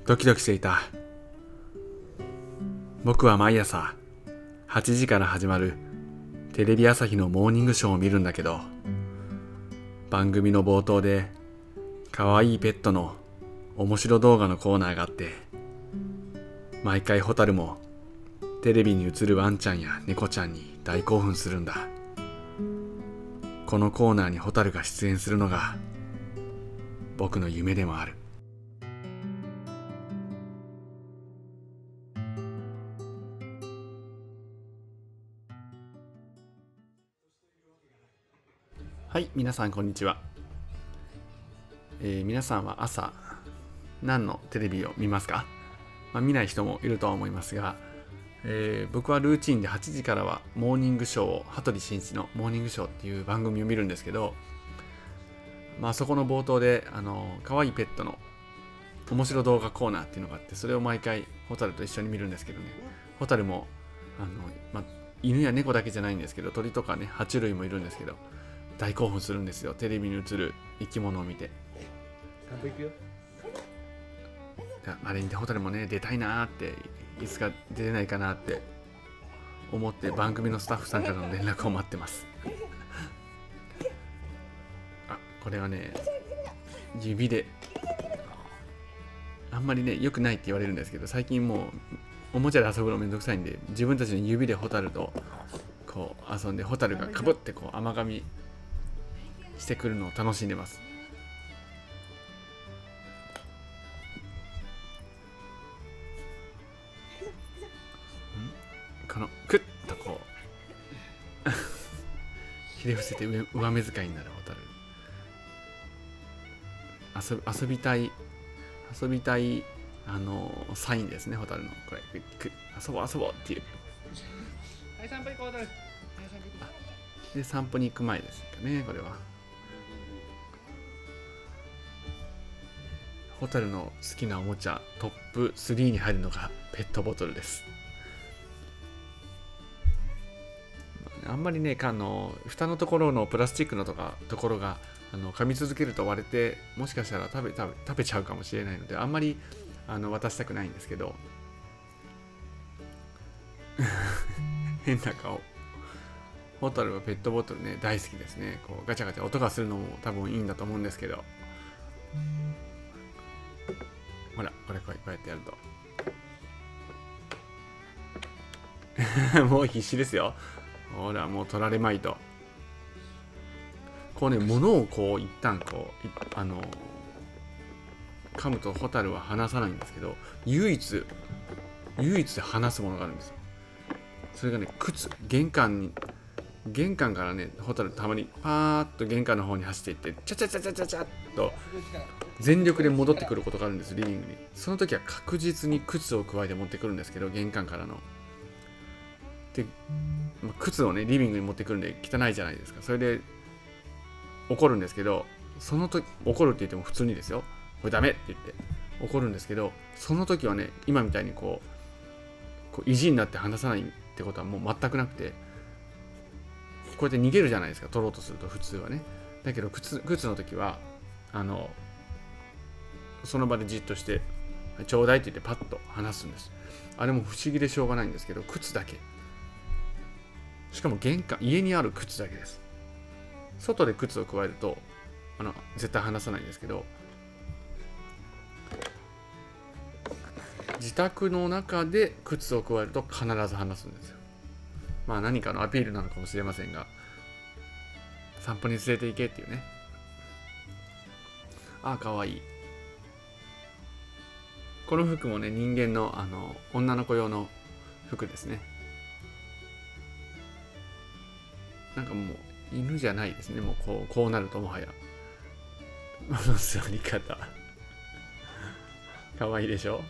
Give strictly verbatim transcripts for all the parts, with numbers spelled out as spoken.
ドキドキしていた。僕は毎朝はちじから始まるテレビ朝日のモーニングショーを見るんだけど、番組の冒頭で可愛いペットの面白動画のコーナーがあって、毎回ホタルもテレビに映るワンちゃんや猫ちゃんに大興奮するんだ。このコーナーにホタルが出演するのが僕の夢でもある。はい、皆さんこんにちは。えー、皆さんは朝何のテレビを見ますか？まあ、見ない人もいるとは思いますが、えー、僕はルーチンではちじからはモーニングショーを、羽鳥慎一のモーニングショーっていう番組を見るんですけど、まあそこの冒頭であの可愛いペットの面白動画コーナーっていうのがあって、それを毎回ホタルと一緒に見るんですけどね、ホタルもあの、まあ、犬や猫だけじゃないんですけど、鳥とかね爬虫類もいるんですけど、大興奮するんですよ、テレビに映る生き物を見て。あれにホタルもね出たいなーって、いつか出れないかなって思って番組のスタッフさんからの連絡を待ってますあ、これはね指で、あんまりね良くないって言われるんですけど、最近もうおもちゃで遊ぶのめんどくさいんで、自分たちの指でホタルとこう遊んで、ホタルがかぶってこう甘噛みしてくるのを楽しんでます。このクッとこうひれ伏せて 上, 上目遣いになるホタル、遊び、遊びたい遊びたいあのサインですね、ホタルの。これクッ遊ぼう遊ぼうっていう。 はい散歩行こう、ホタル。 で散歩に行く前ですかね、これは。ホタルの好きなおもちゃトップスリーに入るのがペットボトルです。あんまりね、あの蓋のところのプラスチックのとかところがあの噛み続けると割れて、もしかしたら食べ食べ食べちゃうかもしれないので、あんまりあの渡したくないんですけど変な顔。ホタルはペットボトルね大好きですね。こうガチャガチャ音がするのも多分いいんだと思うんですけど、ほらこれこうやってやるともう必死ですよ。ほらもう取られまいと。こうね、物をこう一旦こうあの噛むとホタルは離さないんですけど、唯一唯一離すものがあるんですよ。それがね靴。玄関に玄関からね、ホタルたまにパーッと玄関の方に走っていって、チャチャチャチャチャチャッと全力で戻ってくることがあるんです、リビングに。その時は確実に靴を加えて持ってくるんですけど、玄関からので、まあ、靴をねリビングに持ってくるんで汚いじゃないですか。それで怒るんですけど、その時怒るって言っても普通にですよ、これダメって言って怒るんですけど、その時はね今みたいにこうこう意地になって離さないってことはもう全くなくて、こうやって逃げるじゃないですか、取ろうとすると普通はね。だけど靴靴の時はあのその場でじっとしてちょうだいって言ってパッと離すんです。あれも不思議でしょうがないんですけど、靴だけ、しかも玄関家にある靴だけです。外で靴を加えるとあの絶対離さないんですけど、自宅の中で靴を加えると必ず離すんですよ。まあ何かのアピールなのかもしれませんが、散歩に連れて行けっていうね。ああかわいい。この服もね人間のあの女の子用の服ですね。なんかもう犬じゃないですね、もうこうこうなるともはや。この座り方かわいいでしょ。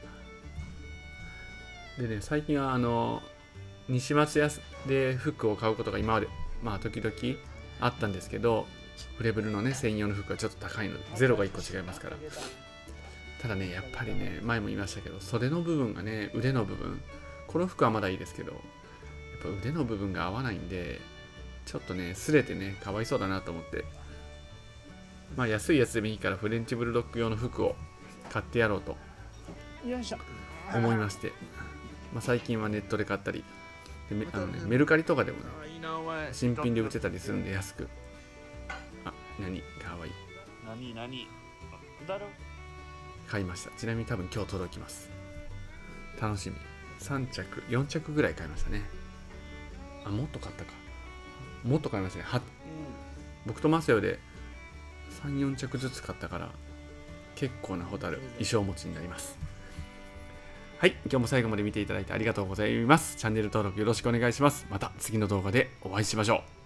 でね、最近はあの西松屋で服を買うことが今までまあ時々あったんですけど、フレブルのね専用の服はちょっと高いので、ゼロがいっこ違いますから。ただねやっぱりね、前も言いましたけど、袖の部分がね、腕の部分、この服はまだいいですけど、やっぱ腕の部分が合わないんで、ちょっとね擦れてねかわいそうだなと思って、まあ安いやつでもいいからフレンチブルドッグ用の服を買ってやろうとよいしょ。 思いまして、まあ、最近はネットで買ったりでめあの、ね、メルカリとかでもね新品で売ってたりするんで安く。あ、何かわいい。 何何だろ買いました。ちなみに多分今日届きます。楽しみ。さん着よん着ぐらい買いましたね。あ、もっと買ったか。もっと買いましたね。は、うん、僕とマセオでさん、よん着ずつ買ったから結構なホタル衣装持ちになります。はい、今日も最後まで見ていただいてありがとうございます。チャンネル登録よろしくお願いします。また次の動画でお会いしましょう。